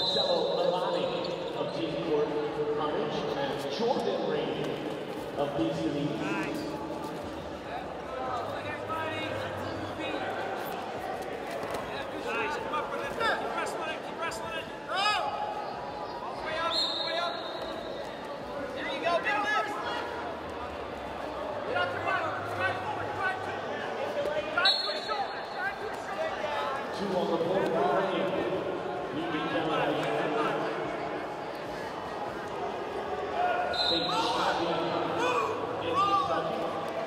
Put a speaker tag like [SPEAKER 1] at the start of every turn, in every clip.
[SPEAKER 1] Marcelo Alani of Team Court Carnage, and Jordan Rainey of BCB. Two on the board already. You beat them out of St. Shabby in Kentucky.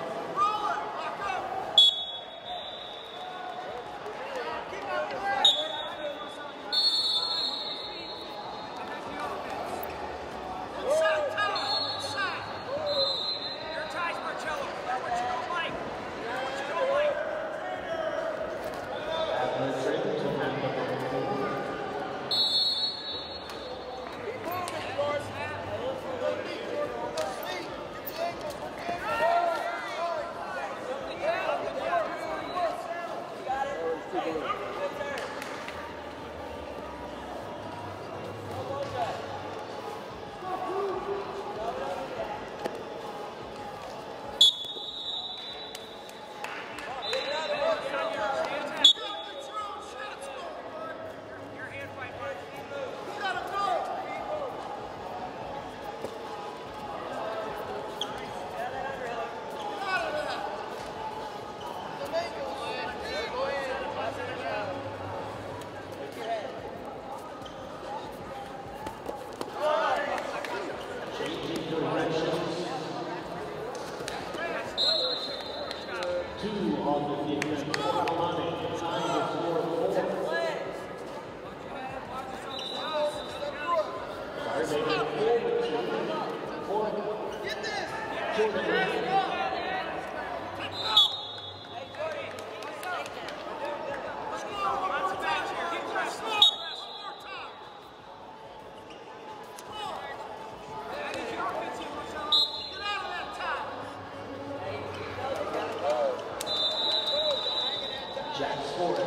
[SPEAKER 1] Two on the defense. Alani tying the score 4. Sorry, they made 4 to 2. Get this! Jordan Rainey. Jack Forrest.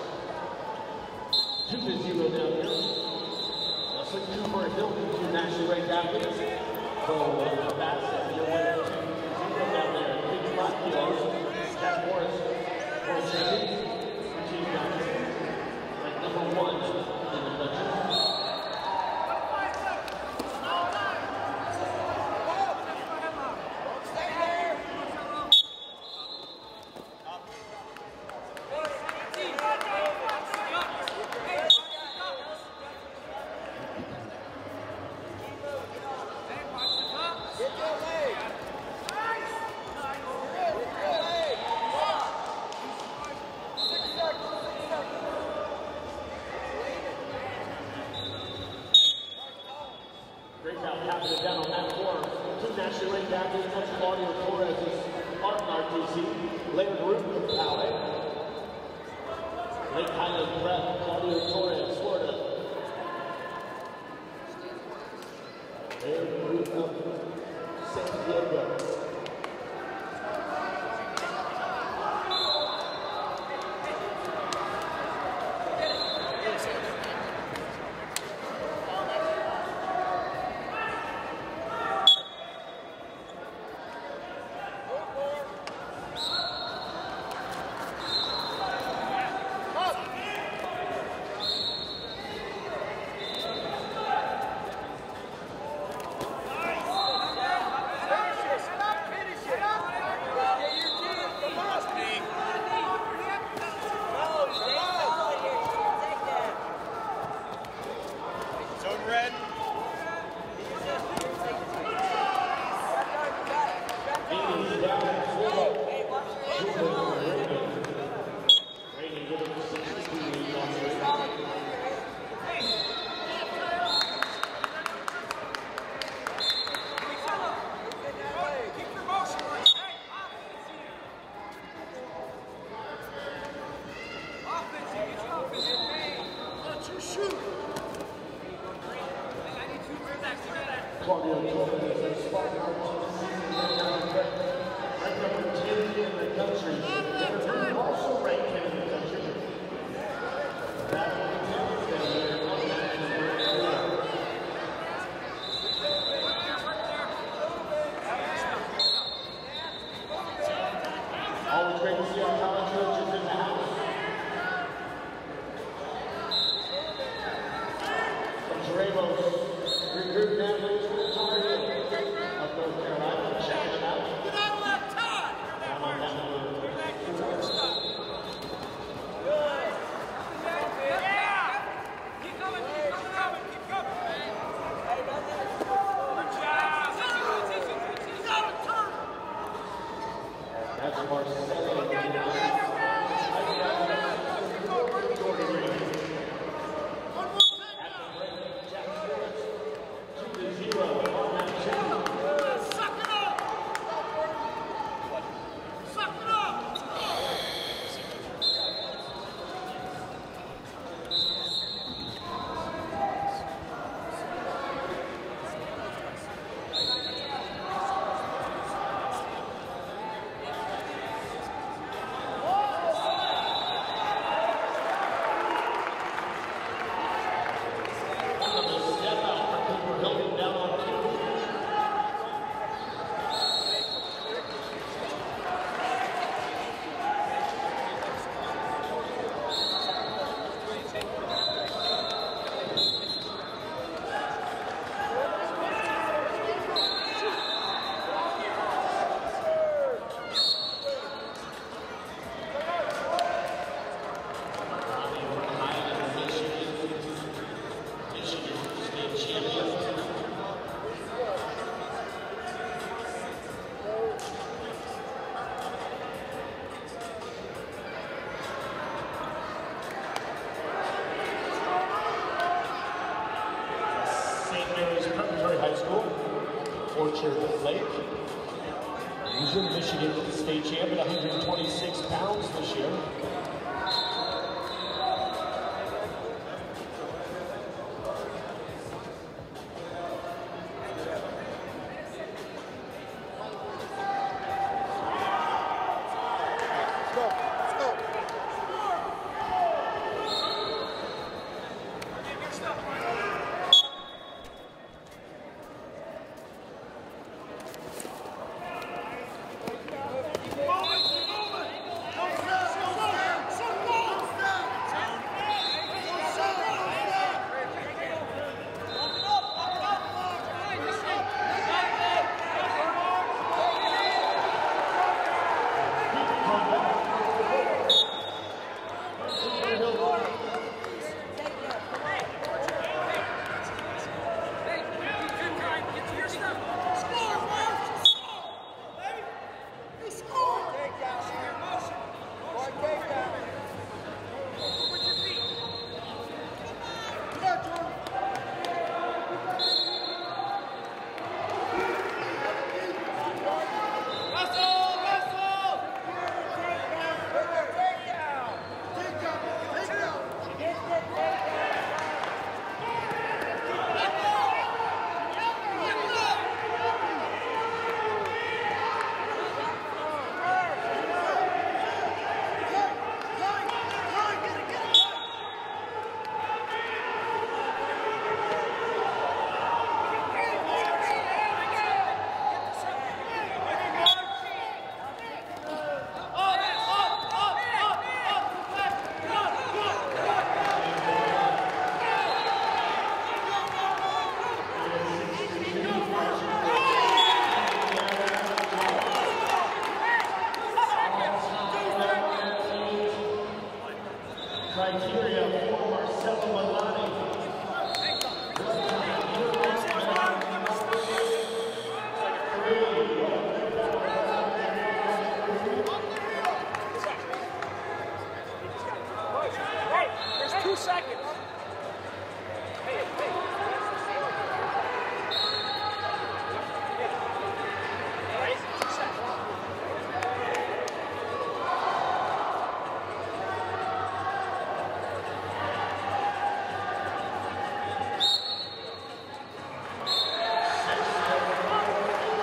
[SPEAKER 1] 2-0 down here. A 6-2 Hilton to nationally ranked athletes. So that's your winner. 2-0 down there. Big 5 kilos. Jack Forrest. World champion. Team Johnson. Ranked number 1 in the country. Great job tapping it down on that form. Two nationally ranked athletes, that's Claudio Torres' Art RTC, Laird Root from Poway. Lake Highland Prep, Claudio Torres, Florida. Laird Root of San Diego.
[SPEAKER 2] Red.
[SPEAKER 1] Claudio Torres and Spartan ranked number 10 in the country. They're also ranked 10 in the country. That will continue. to see our college coaches in the house. From Dramos, recruit athletes from Tar Heel of North Carolina, checking it out.
[SPEAKER 2] Get out of that time!
[SPEAKER 1] Down on that move.
[SPEAKER 2] Keep coming, keep coming, keep coming!
[SPEAKER 1] That's Marcello. High School, Orchard Lake. Legion, Michigan state champ at 126 pounds this year. Criteria for Marcello Milani.
[SPEAKER 2] There's 2 seconds.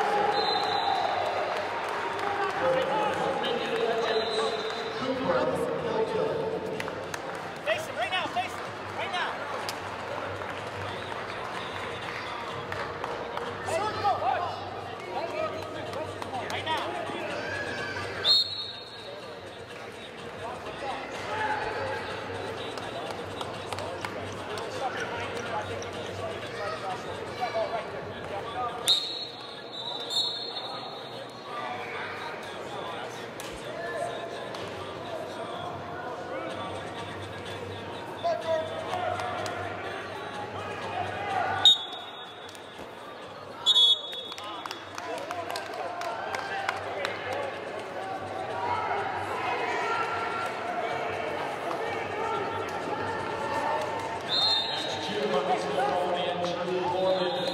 [SPEAKER 1] Cooper.